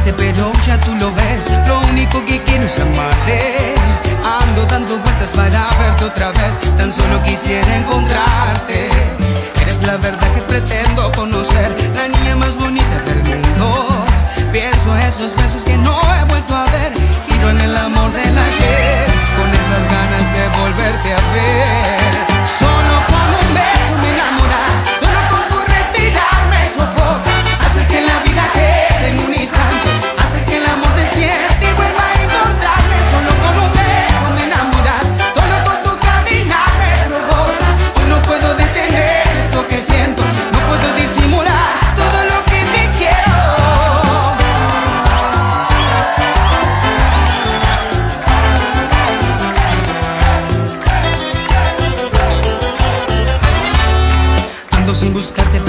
buscarte, pero ya tú lo ves. Lo único que quiero es amarte. Ando dando vueltas para verte otra vez. Tan solo quisiera encontrarte. Eres la verdad que pretendo conocer, la niña más bonita del mundo. Pienso a esos besos que no he vuelto a ver. Giro en el amor del ayer, con esas ganas de volverte a ver. Solo con un beso me enamoras, solo con tu respirar me sofocas. Haces que la vida quede en un instante, haces que el amor despierte y vuelva a encontrarme. Solo con un beso me enamoras, solo con tu caminar me provocas. Hoy no puedo detener esto que siento, no puedo disimular todo lo que te quiero. Sin buscarte,